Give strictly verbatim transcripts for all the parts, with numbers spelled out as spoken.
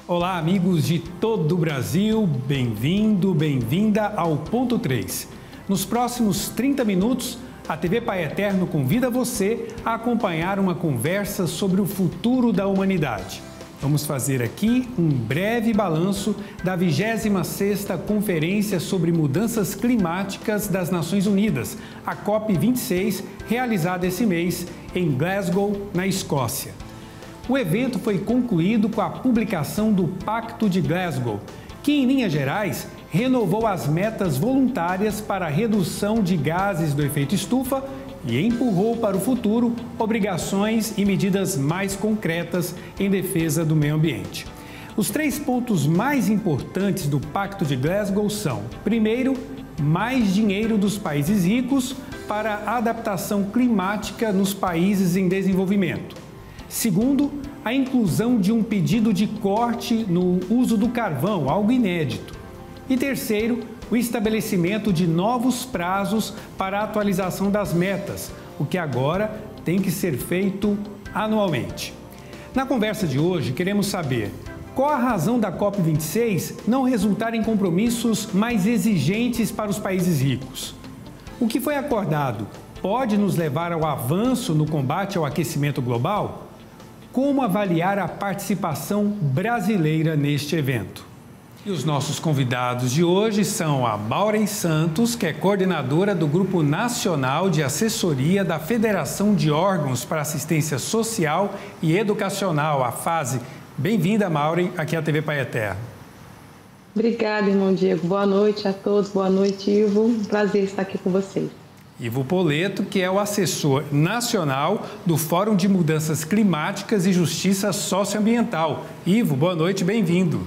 Olá, amigos de todo o Brasil, bem-vindo, bem-vinda ao Ponto três. Nos próximos trinta minutos, a T V Pai Eterno convida você a acompanhar uma conversa sobre o futuro da humanidade. Vamos fazer aqui um breve balanço da vigésima sexta Conferência sobre Mudanças Climáticas das Nações Unidas, a COP vinte e seis, realizada esse mês em Glasgow, na Escócia. O evento foi concluído com a publicação do Pacto de Glasgow, que, em linhas gerais, renovou as metas voluntárias para a redução de gases do efeito estufa e empurrou para o futuro obrigações e medidas mais concretas em defesa do meio ambiente. Os três pontos mais importantes do Pacto de Glasgow são: primeiro, mais dinheiro dos países ricos para a adaptação climática nos países em desenvolvimento. Segundo, a inclusão de um pedido de corte no uso do carvão, algo inédito. E terceiro, o estabelecimento de novos prazos para a atualização das metas, o que agora tem que ser feito anualmente. Na conversa de hoje, queremos saber qual a razão da COP vinte e seis não resultar em compromissos mais exigentes para os países ricos. O que foi acordado pode nos levar ao avanço no combate ao aquecimento global? Como avaliar a participação brasileira neste evento? E os nossos convidados de hoje são a Maureen Santos, que é coordenadora do Grupo Nacional de Assessoria da Federação de Órgãos para Assistência Social e Educacional, a FASE. Bem-vinda, Maureen, aqui à T V Pai Eterno. Obrigada, irmão Diego. Boa noite a todos. Boa noite, Ivo. Prazer estar aqui com vocês. Ivo Poleto, que é o assessor nacional do Fórum de Mudanças Climáticas e Justiça Socioambiental. Ivo, boa noite, bem-vindo.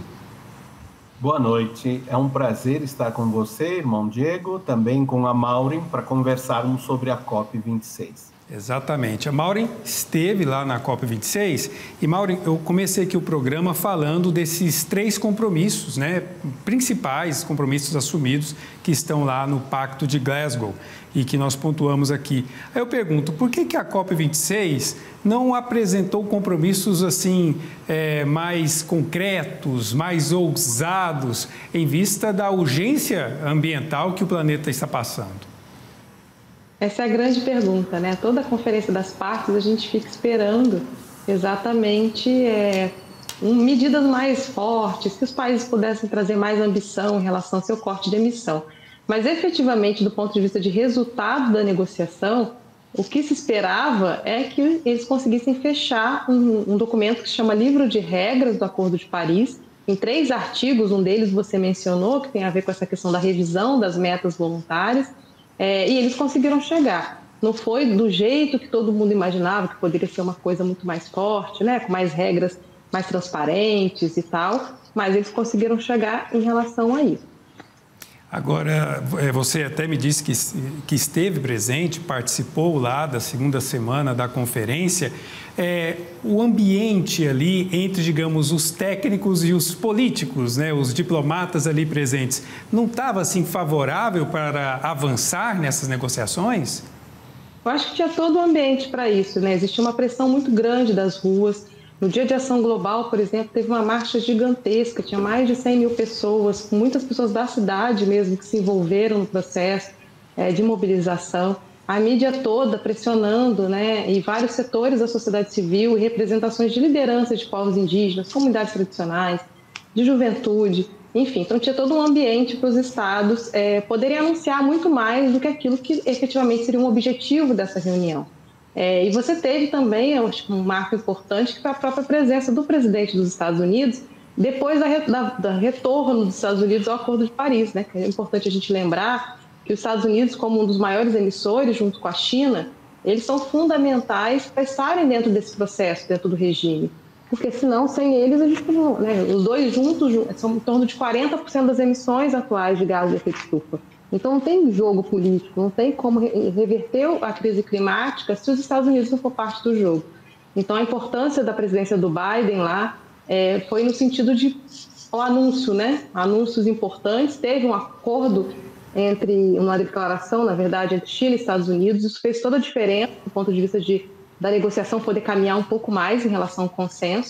Boa noite, é um prazer estar com você, irmão Diego, também com a Maureen, para conversarmos sobre a COP vinte e seis. Exatamente. A Maureen esteve lá na COP vinte e seis e, Maureen, eu comecei aqui o programa falando desses três compromissos, né, principais compromissos assumidos que estão lá no Pacto de Glasgow e que nós pontuamos aqui. Aí eu pergunto, por que que a COP vinte e seis não apresentou compromissos assim é, mais concretos, mais ousados, em vista da urgência ambiental que o planeta está passando? Essa é a grande pergunta, né? Toda a Conferência das Partes a gente fica esperando exatamente é, um, medidas mais fortes, que os países pudessem trazer mais ambição em relação ao seu corte de emissão. Mas, efetivamente, do ponto de vista de resultado da negociação, o que se esperava é que eles conseguissem fechar um, um documento que se chama Livro de Regras do Acordo de Paris, em três artigos. Um deles você mencionou, que tem a ver com essa questão da revisão das metas voluntárias, é, e eles conseguiram chegar. Não foi do jeito que todo mundo imaginava, que poderia ser uma coisa muito mais forte, né, com mais regras mais transparentes e tal, mas eles conseguiram chegar em relação a isso. Agora, você até me disse que, que esteve presente, participou lá da segunda semana da conferência. É, o ambiente ali entre, digamos, os técnicos e os políticos, né, os diplomatas ali presentes, não estava assim favorável para avançar nessas negociações? Eu acho que tinha todo o ambiente para isso, né? Existia uma pressão muito grande das ruas. No Dia de Ação Global, por exemplo, teve uma marcha gigantesca, tinha mais de cem mil pessoas, muitas pessoas da cidade mesmo que se envolveram no processo é, de mobilização. A mídia toda pressionando, né, e vários setores da sociedade civil e representações de liderança de povos indígenas, comunidades tradicionais, de juventude, enfim. Então tinha todo um ambiente para os estados é, poderem anunciar muito mais do que aquilo que efetivamente seria um objetivo dessa reunião. É, e você teve também, eu acho, um marco importante, que foi a própria presença do presidente dos Estados Unidos, depois da, da, da retorno dos Estados Unidos ao Acordo de Paris, né? Que é importante a gente lembrar que os Estados Unidos, como um dos maiores emissores, junto com a China, eles são fundamentais para estarem dentro desse processo, dentro do regime. Porque senão, sem eles, a gente não, né? Os dois juntos são em torno de quarenta por cento das emissões atuais de gases de efeito estufa. Então, não tem jogo político, não tem como reverter a crise climática se os Estados Unidos não for parte do jogo. Então, a importância da presidência do Biden lá é, foi no sentido de o anúncio, né? Anúncios importantes. Teve um acordo entre, uma declaração, na verdade, entre Chile e Estados Unidos. Isso fez toda a diferença do ponto de vista de, da negociação poder caminhar um pouco mais em relação ao consenso.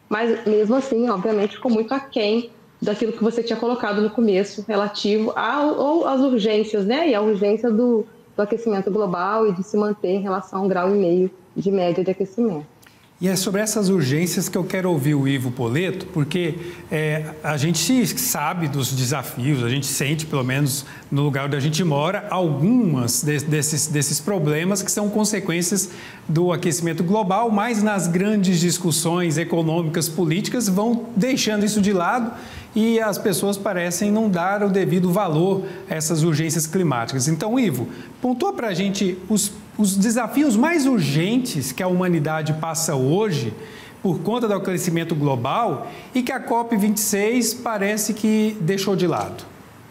mas mesmo assim, obviamente, ficou muito aquém daquilo que você tinha colocado no começo, relativo ao, ou às urgências, né? E a urgência do, do aquecimento global e de se manter em relação a um grau e meio de média de aquecimento. E é sobre essas urgências que eu quero ouvir o Ivo Poleto, porque é, a gente sabe dos desafios, a gente sente, pelo menos no lugar onde a gente mora, algumas de, desses, desses problemas que são consequências do aquecimento global, mas nas grandes discussões econômicas, políticas, vão deixando isso de lado e as pessoas parecem não dar o devido valor a essas urgências climáticas. Então, Ivo, pontua para a gente os Os desafios mais urgentes que a humanidade passa hoje por conta do aquecimento global e que a COP vinte e seis parece que deixou de lado.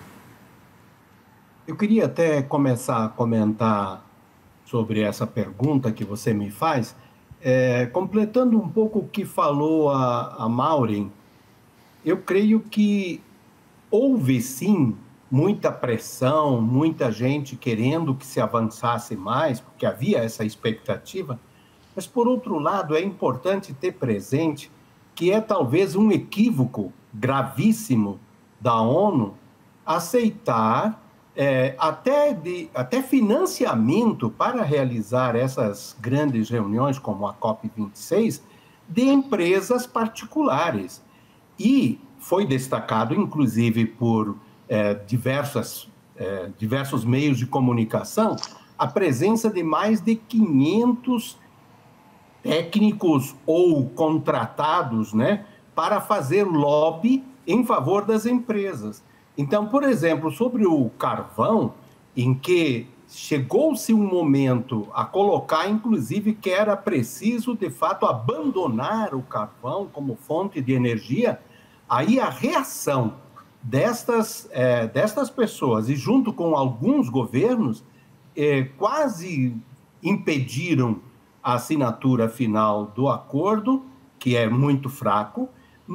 Eu queria até começar a comentar sobre essa pergunta que você me faz, é, completando um pouco o que falou a, a Maureen. Eu creio que houve sim muita pressão, muita gente querendo que se avançasse mais, porque havia essa expectativa, mas, por outro lado, é importante ter presente que é talvez um equívoco gravíssimo da ONU aceitar é, até, de, até financiamento para realizar essas grandes reuniões, como a COP vinte e seis, de empresas particulares. E foi destacado, inclusive, por É, diversas, é, diversos meios de comunicação, a presença de mais de quinhentos técnicos ou contratados, né, para fazer lobby em favor das empresas. Então, por exemplo, sobre o carvão, em que chegou-se um momento a colocar, inclusive, que era preciso, de fato, abandonar o carvão como fonte de energia, aí a reação Destas, é, destas pessoas, e junto com alguns governos, é, quase impediram a assinatura final do acordo, que é muito fraco,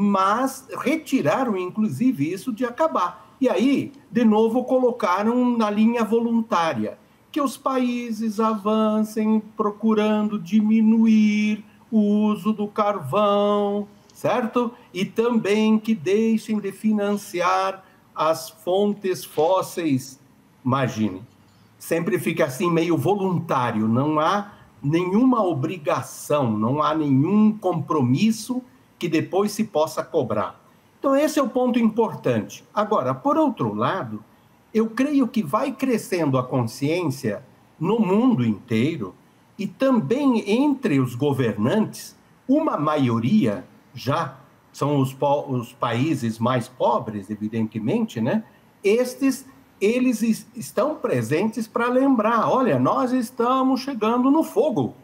mas retiraram, inclusive, isso de acabar. E aí, de novo, colocaram na linha voluntária, que os países avancem procurando diminuir o uso do carvão, certo? E também que deixem de financiar as fontes fósseis. Imagine, sempre fica assim meio voluntário, não há nenhuma obrigação, não há nenhum compromisso que depois se possa cobrar. Então esse é o ponto importante. Agora, por outro lado, eu creio que vai crescendo a consciência no mundo inteiro e também entre os governantes, uma maioria já são os, os países mais pobres, evidentemente, né? Estes, eles estão presentes para lembrar, olha, nós estamos chegando no fogo,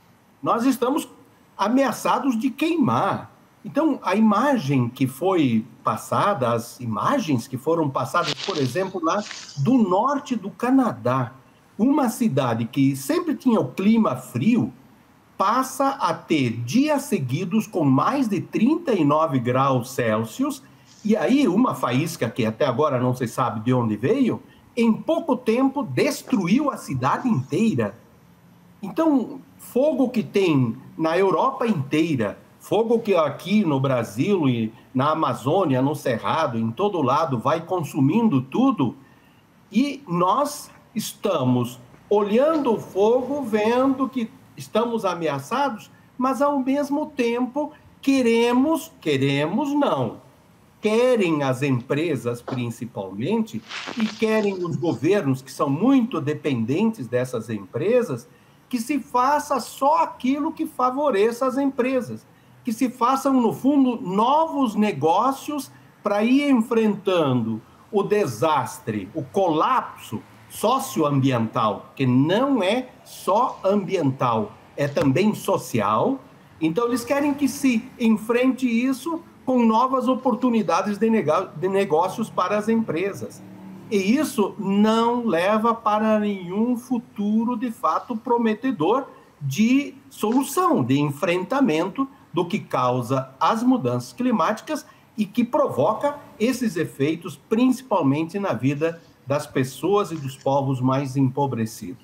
nós estamos ameaçados de queimar. Então, a imagem que foi passada, as imagens que foram passadas, por exemplo, lá do norte do Canadá, uma cidade que sempre tinha o clima frio, passa a ter dias seguidos com mais de trinta e nove graus Celsius, e aí uma faísca que até agora não se sabe de onde veio, em pouco tempo destruiu a cidade inteira. Então, fogo que tem na Europa inteira, fogo que aqui no Brasil e na Amazônia, no Cerrado, em todo lado, vai consumindo tudo, e nós estamos olhando o fogo, vendo que estamos ameaçados, mas ao mesmo tempo queremos, queremos não, querem as empresas principalmente e querem os governos que são muito dependentes dessas empresas, que se faça só aquilo que favoreça as empresas, que se façam, no fundo, novos negócios para ir enfrentando o desastre, o colapso socioambiental, que não é só ambiental, é também social. Então, eles querem que se enfrente isso com novas oportunidades de, de negócios para as empresas. E isso não leva para nenhum futuro, de fato, prometedor de solução, de enfrentamento do que causa as mudanças climáticas e que provoca esses efeitos, principalmente na vida das pessoas e dos povos mais empobrecidos.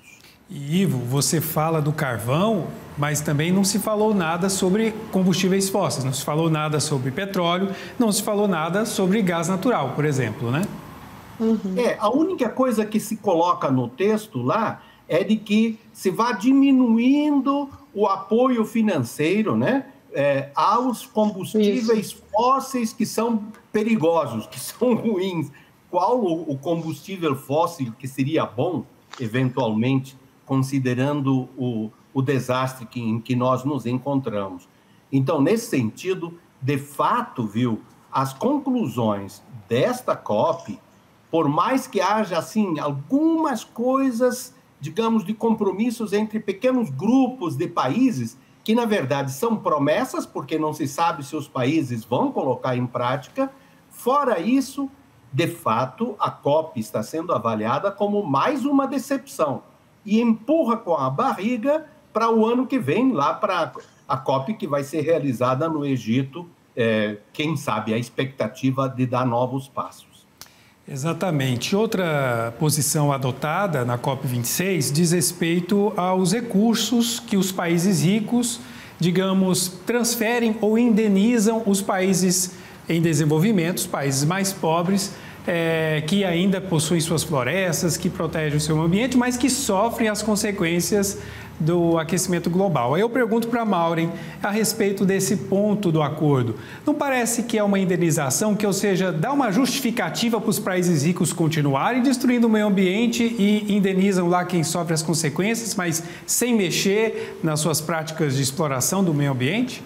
E, Ivo, você fala do carvão, mas também não se falou nada sobre combustíveis fósseis, não se falou nada sobre petróleo, não se falou nada sobre gás natural, por exemplo, né? Uhum. É, a única coisa que se coloca no texto lá é de que se vai diminuindo o apoio financeiro, né, é, aos combustíveis Isso. fósseis que são perigosos, que são ruins. Qual o, o combustível fóssil que seria bom, eventualmente, considerando o, o desastre que, em que nós nos encontramos? Então, nesse sentido, de fato, viu, as conclusões desta COP, por mais que haja, assim, algumas coisas, digamos, de compromissos entre pequenos grupos de países, que, na verdade, são promessas, porque não se sabe se os países vão colocar em prática. Fora isso, de fato, a COP está sendo avaliada como mais uma decepção e empurra com a barriga para o ano que vem, lá para a COP que vai ser realizada no Egito, é, quem sabe a expectativa de dar novos passos. Exatamente. Outra posição adotada na COP vinte e seis diz respeito aos recursos que os países ricos, digamos, transferem ou indenizam os países em desenvolvimento, os países mais pobres, é, que ainda possuem suas florestas, que protegem o seu meio ambiente, mas que sofrem as consequências do aquecimento global. Aí eu pergunto para a Maureen a respeito desse ponto do acordo. Não parece que é uma indenização, que, ou seja, dá uma justificativa para os países ricos continuarem destruindo o meio ambiente e indenizam lá quem sofre as consequências, mas sem mexer nas suas práticas de exploração do meio ambiente?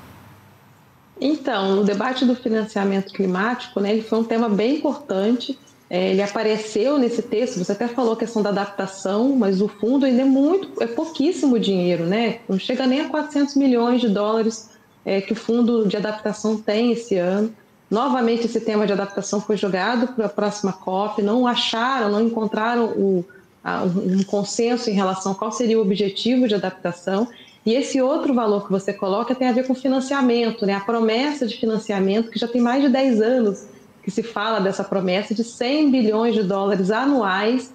Então, o debate do financiamento climático, né, ele foi um tema bem importante. É, ele apareceu nesse texto, você até falou a questão da adaptação, mas o fundo ainda é muito, é pouquíssimo dinheiro, né? Não chega nem a quatrocentos milhões de dólares é, que o fundo de adaptação tem esse ano. Novamente, esse tema de adaptação foi jogado para a próxima COP, não acharam, não encontraram o, a, um consenso em relação a qual seria o objetivo de adaptação. E esse outro valor que você coloca tem a ver com financiamento, né? A promessa de financiamento, que já tem mais de dez anos que se fala dessa promessa de cem bilhões de dólares anuais,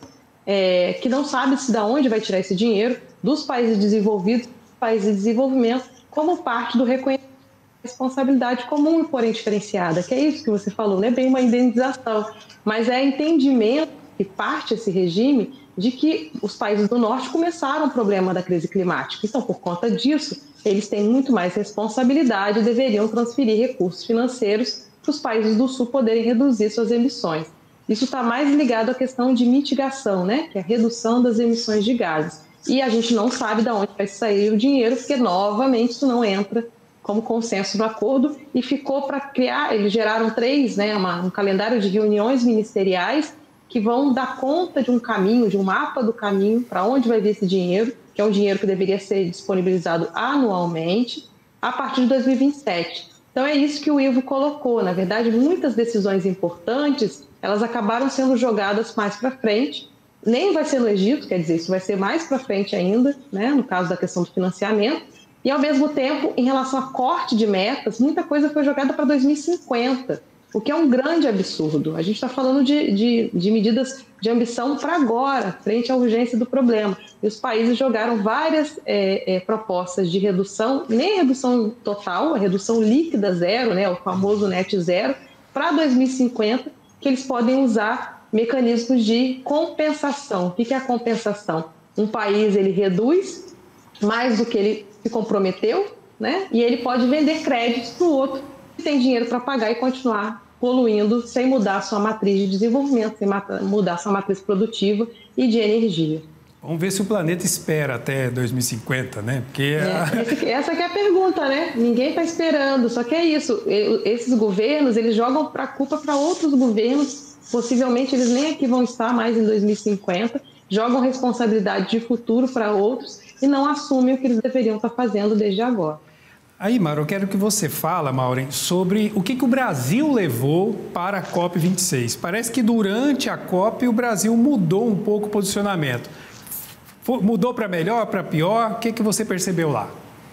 é, que não sabe se de onde vai tirar esse dinheiro, dos países desenvolvidos, dos países de desenvolvimento, como parte do reconhecimento da responsabilidade comum, porém diferenciada, que é isso que você falou, não é bem uma indenização, mas é entendimento que parte esse regime de que os países do norte começaram o problema da crise climática. Então, por conta disso, eles têm muito mais responsabilidade e deveriam transferir recursos financeiros para os países do sul poderem reduzir suas emissões. Isso está mais ligado à questão de mitigação, né? Que é a redução das emissões de gases. E a gente não sabe de onde vai sair o dinheiro, porque, novamente, isso não entra como consenso no acordo e ficou para criar, eles geraram três, né, uma, um calendário de reuniões ministeriais que vão dar conta de um caminho, de um mapa do caminho para onde vai vir esse dinheiro, que é um dinheiro que deveria ser disponibilizado anualmente, a partir de dois mil e vinte e sete. Então, é isso que o Ivo colocou. Na verdade, muitas decisões importantes, elas acabaram sendo jogadas mais para frente. Nem vai ser no Egito, quer dizer, isso vai ser mais para frente ainda, né, no caso da questão do financiamento. E, ao mesmo tempo, em relação a corte de metas, muita coisa foi jogada para dois mil e cinquenta, o que é um grande absurdo. A gente está falando de, de, de medidas de ambição para agora, frente à urgência do problema. E os países jogaram várias é, é, propostas de redução, nem redução total, a redução líquida zero, né, o famoso net zero, para dois mil e cinquenta, que eles podem usar mecanismos de compensação. O que é a compensação? Um país ele reduz mais do que ele se comprometeu, né, e ele pode vender créditos para o outro que tem dinheiro para pagar e continuar poluindo sem mudar a sua matriz de desenvolvimento, sem mudar a sua matriz produtiva e de energia. Vamos ver se o planeta espera até dois mil e cinquenta, né? Porque é, esse, essa que é a pergunta, né? Ninguém está esperando, só que é isso. Esses governos, eles jogam a culpa para outros governos, possivelmente eles nem aqui vão estar mais em dois mil e cinquenta, jogam responsabilidade de futuro para outros e não assumem o que eles deveriam estar fazendo desde agora. Aí, Mauro, eu quero que você fale, Maureen, sobre o que, que o Brasil levou para a COP vinte e seis. Parece que durante a COP o Brasil mudou um pouco o posicionamento. Mudou para melhor, para pior? O que, que você percebeu lá?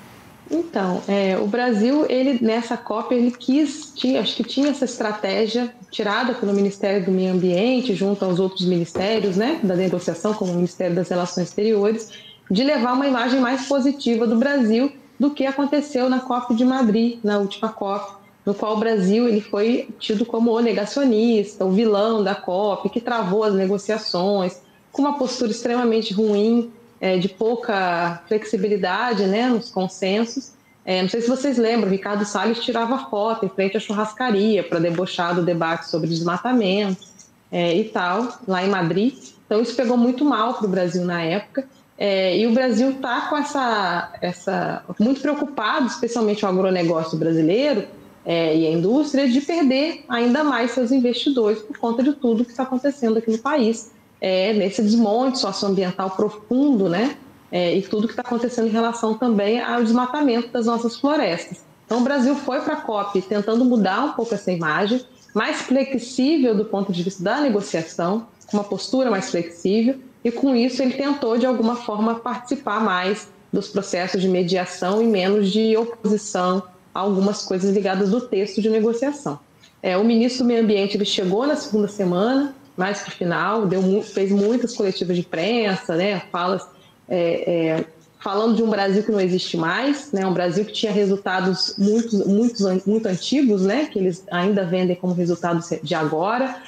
Então, é, o Brasil, ele nessa COP, ele quis, tinha, acho que tinha essa estratégia tirada pelo Ministério do Meio Ambiente, junto aos outros ministérios, né, da negociação, como o Ministério das Relações Exteriores, de levar uma imagem mais positiva do Brasil do que aconteceu na COP de Madrid, na última COP, no qual o Brasil ele foi tido como o negacionista, o vilão da COP, que travou as negociações, com uma postura extremamente ruim, é, de pouca flexibilidade, né, nos consensos. É, não sei se vocês lembram, Ricardo Salles tirava foto em frente à churrascaria para debochar do debate sobre desmatamento é, e tal, lá em Madrid. Então isso pegou muito mal para o Brasil na época. É, e o Brasil está com essa, essa, muito preocupado, especialmente o agronegócio brasileiro é, e a indústria, de perder ainda mais seus investidores por conta de tudo que está acontecendo aqui no país, é, nesse desmonte socioambiental profundo, né? É, e tudo que está acontecendo em relação também ao desmatamento das nossas florestas. Então o Brasil foi para a COP tentando mudar um pouco essa imagem, mais flexível do ponto de vista da negociação, com uma postura mais flexível, e com isso ele tentou de alguma forma participar mais dos processos de mediação e menos de oposição a algumas coisas ligadas do texto de negociação. É, o ministro do Meio Ambiente ele chegou na segunda semana, mais para o final, deu, fez muitas coletivas de imprensa, né, falas é, é, falando de um Brasil que não existe mais, né, um Brasil que tinha resultados muito, muito, muito antigos, né, que eles ainda vendem como resultados de agora,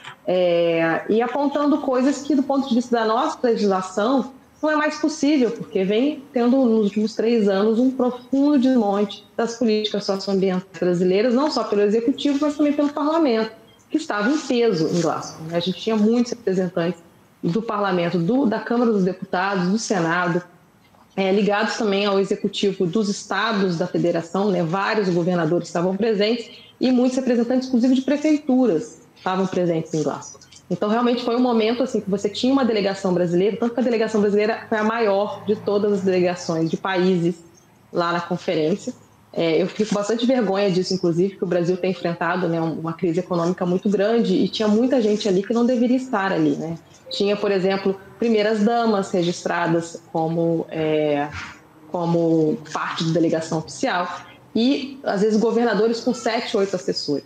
é, e apontando coisas que, do ponto de vista da nossa legislação, não é mais possível, porque vem tendo, nos últimos três anos, um profundo desmonte das políticas socioambientais brasileiras, não só pelo Executivo, mas também pelo Parlamento, que estava em peso em Glasgow. A gente tinha muitos representantes do Parlamento, do, da Câmara dos Deputados, do Senado, é, ligados também ao Executivo dos estados da Federação, né? Vários governadores estavam presentes e muitos representantes, inclusive de prefeituras, estavam presentes em Glasgow. Então, realmente foi um momento assim, que você tinha uma delegação brasileira, tanto que a delegação brasileira foi a maior de todas as delegações de países lá na conferência. É, eu fico com bastante vergonha disso, inclusive, que o Brasil tem enfrentado, né, uma crise econômica muito grande e tinha muita gente ali que não deveria estar ali, né? Tinha, por exemplo, primeiras damas registradas como, é, como parte da delegação oficial e, às vezes, governadores com sete, oito assessores.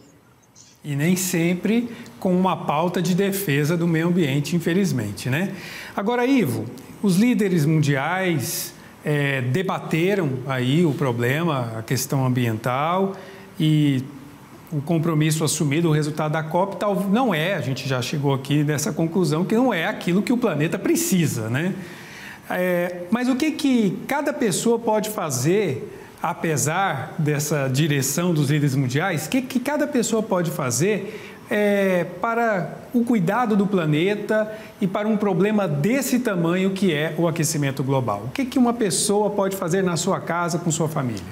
E nem sempre com uma pauta de defesa do meio ambiente, infelizmente, né? Agora, Ivo, os líderes mundiais é, debateram aí o problema, a questão ambiental e o compromisso assumido, o resultado da COP tal, não é, a gente já chegou aqui nessa conclusão, que não é aquilo que o planeta precisa, né? É, mas o que, que cada pessoa pode fazer, apesar dessa direção dos líderes mundiais, o que, que cada pessoa pode fazer é, para o cuidado do planeta e para um problema desse tamanho que é o aquecimento global? O que, que uma pessoa pode fazer na sua casa, com sua família?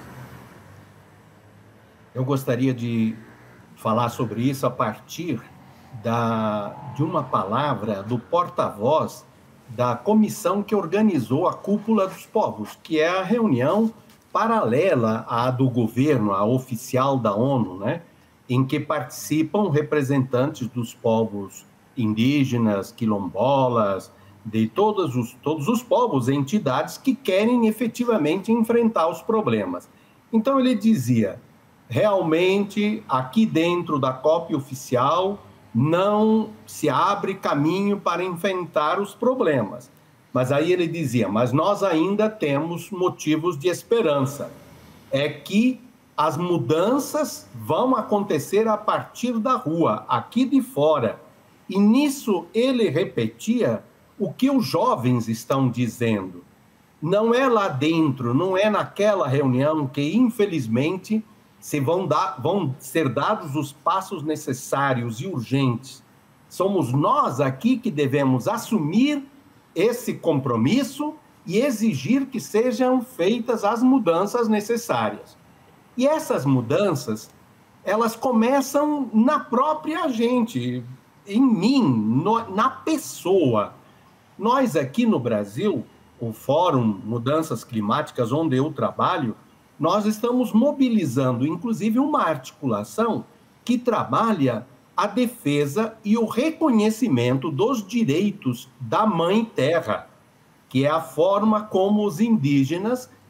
Eu gostaria de falar sobre isso a partir da, de uma palavra do porta-voz da comissão que organizou a Cúpula dos Povos, que é a reunião paralela à do governo, a oficial da ONU, né, em que participam representantes dos povos indígenas, quilombolas, de todos os, todos os povos e entidades que querem efetivamente enfrentar os problemas. Então ele dizia, realmente aqui dentro da COP oficial não se abre caminho para enfrentar os problemas. Mas aí ele dizia, mas nós ainda temos motivos de esperança. É que as mudanças vão acontecer a partir da rua, aqui de fora. E nisso ele repetia o que os jovens estão dizendo. Não é lá dentro, não é naquela reunião que, infelizmente, se vão, dar, vão ser dados os passos necessários e urgentes. Somos nós aqui que devemos assumir esse compromisso e exigir que sejam feitas as mudanças necessárias. E essas mudanças, elas começam na própria gente, em mim, no, na pessoa. Nós aqui no Brasil, o Fórum Mudanças Climáticas, onde eu trabalho, nós estamos mobilizando, inclusive, uma articulação que trabalha a defesa e o reconhecimento dos direitos da Mãe Terra, que é a forma como os indígenas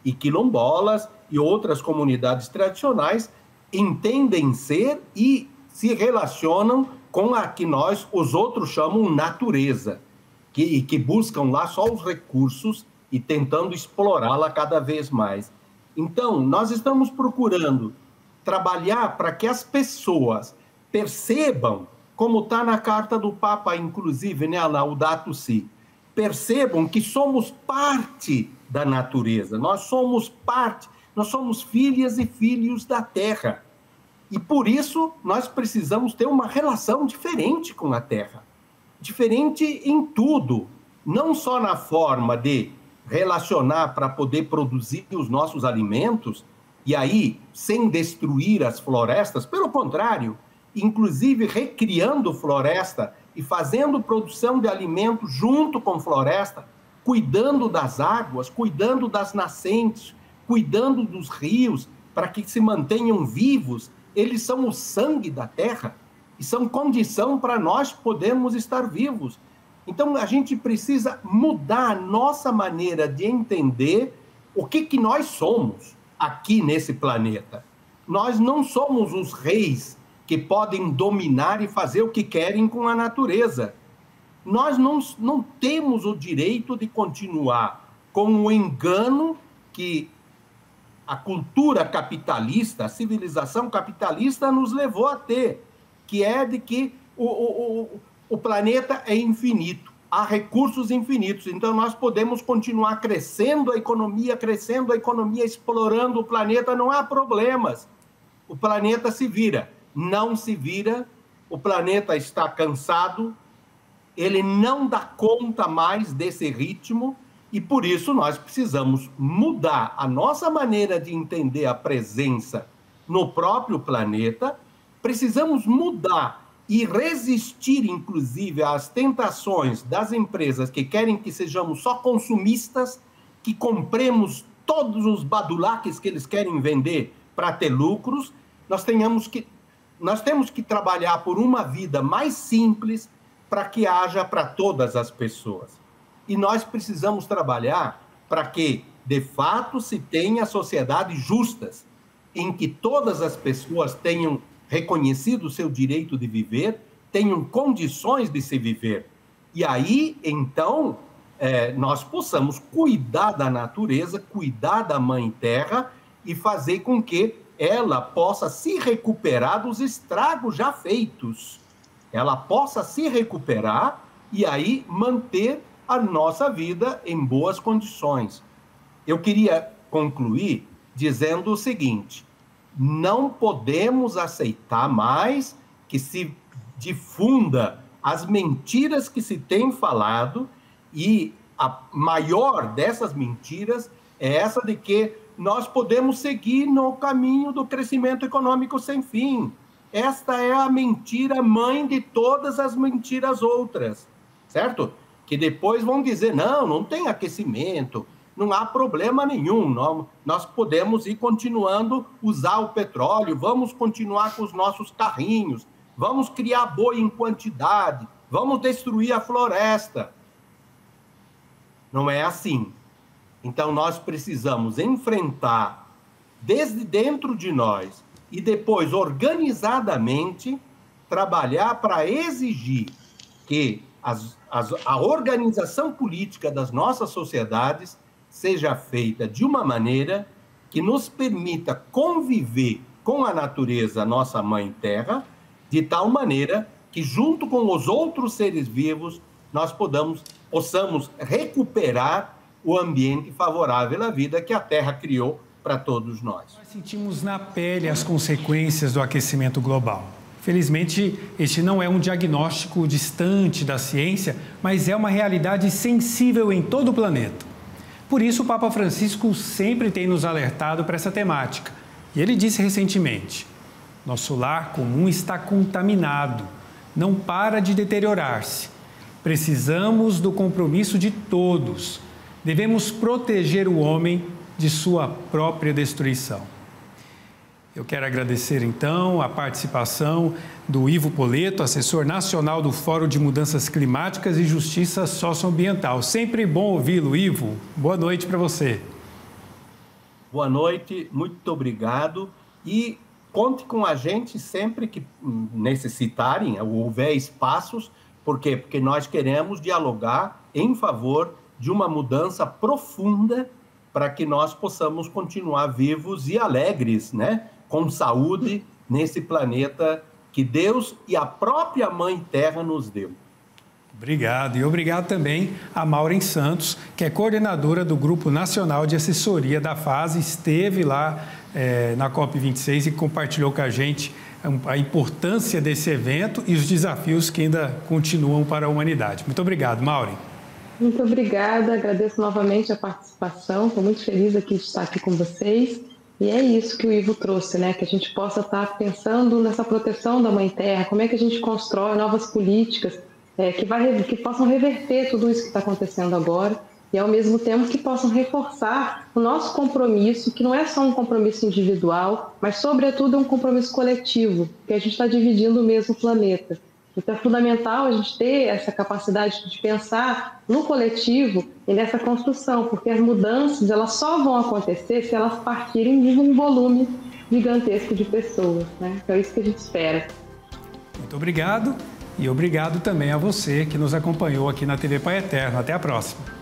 e quilombolas e outras comunidades tradicionais entendem ser e se relacionam com a que nós, os outros, chamam natureza, que, que buscam lá só os recursos e tentando explorá-la cada vez mais. Então, nós estamos procurando trabalhar para que as pessoas percebam, como está na carta do Papa, inclusive, né, a Laudato Si, percebam que somos parte da natureza, nós somos parte, nós somos filhas e filhos da terra. E por isso nós precisamos ter uma relação diferente com a terra, diferente em tudo, não só na forma de relacionar para poder produzir os nossos alimentos, e aí sem destruir as florestas, pelo contrário, inclusive recriando floresta e fazendo produção de alimentos junto com floresta, cuidando das águas, cuidando das nascentes, cuidando dos rios, para que se mantenham vivos. Eles são o sangue da terra e são condição para nós podermos estar vivos. Então, a gente precisa mudar a nossa maneira de entender o que, que nós somos aqui nesse planeta. Nós não somos os reis que podem dominar e fazer o que querem com a natureza. Nós não, não temos o direito de continuar com o engano que a cultura capitalista, a civilização capitalista nos levou a ter, que é de que o, o, o planeta é infinito, há recursos infinitos, então nós podemos continuar crescendo a economia, crescendo a economia, explorando o planeta, não há problemas. O planeta se vira, não se vira, o planeta está cansado, ele não dá conta mais desse ritmo, e por isso nós precisamos mudar a nossa maneira de entender a presença no próprio planeta, precisamos mudar e resistir, inclusive, às tentações das empresas que querem que sejamos só consumistas, que compremos todos os badulaques que eles querem vender para ter lucros. Nós, tenhamos que, nós temos que trabalhar por uma vida mais simples para que haja para todas as pessoas. E nós precisamos trabalhar para que, de fato, se tenha sociedades justas, em que todas as pessoas tenham reconhecido o seu direito de viver, tenham condições de se viver. E aí, então, é, nós possamos cuidar da natureza, cuidar da Mãe Terra e fazer com que ela possa se recuperar dos estragos já feitos. Ela possa se recuperar e aí manter a nossa vida em boas condições. Eu queria concluir dizendo o seguinte: não podemos aceitar mais que se difunda as mentiras que se tem falado, e a maior dessas mentiras é essa de que nós podemos seguir no caminho do crescimento econômico sem fim. Esta é a mentira mãe de todas as mentiras outras, certo? Que depois vão dizer, não, não tem aquecimento, não há problema nenhum, nós, nós podemos ir continuando a usar o petróleo, vamos continuar com os nossos carrinhos, vamos criar boi em quantidade, vamos destruir a floresta. Não é assim. Então, nós precisamos enfrentar desde dentro de nós e depois, organizadamente, trabalhar para exigir que as, as, a organização política das nossas sociedades seja feita de uma maneira que nos permita conviver com a natureza, nossa Mãe Terra, de tal maneira que, junto com os outros seres vivos, nós podamos, possamos recuperar o ambiente favorável à vida que a Terra criou para todos nós. Nós sentimos na pele as consequências do aquecimento global. Felizmente, este não é um diagnóstico distante da ciência, mas é uma realidade sensível em todo o planeta. Por isso, o Papa Francisco sempre tem nos alertado para essa temática. E ele disse recentemente: nosso lar comum está contaminado, não para de deteriorar-se. Precisamos do compromisso de todos. Devemos proteger o homem de sua própria destruição. Eu quero agradecer, então, a participação do Ivo Poleto, assessor nacional do Fórum de Mudanças Climáticas e Justiça Socioambiental. Sempre bom ouvi-lo, Ivo. Boa noite para você. boa noite, muito obrigado e conte com a gente sempre que necessitarem, houver espaços. Por quê? Porque nós queremos dialogar em favor de uma mudança profunda para que nós possamos continuar vivos e alegres, né? Com saúde nesse planeta que Deus e a própria Mãe Terra nos deu. Obrigado. E obrigado também a Maureen Santos, que é coordenadora do Grupo Nacional de Assessoria da FASE, esteve lá é, na COP vinte e seis e compartilhou com a gente a importância desse evento e os desafios que ainda continuam para a humanidade. Muito obrigado, Maureen. Muito obrigada, agradeço novamente a participação, estou muito feliz aqui de estar aqui com vocês. E é isso que o Ivo trouxe, né? Que a gente possa estar pensando nessa proteção da Mãe Terra, como é que a gente constrói novas políticas é, que, vai, que possam reverter tudo isso que está acontecendo agora e, ao mesmo tempo, que possam reforçar o nosso compromisso, que não é só um compromisso individual, mas, sobretudo, é um compromisso coletivo, que a gente está dividindo o mesmo planeta. Então, é fundamental a gente ter essa capacidade de pensar no coletivo e nessa construção, porque as mudanças elas só vão acontecer se elas partirem de um volume gigantesco de pessoas, né? Então, é isso que a gente espera. Muito obrigado e obrigado também a você que nos acompanhou aqui na T V Pai Eterno. Até a próxima.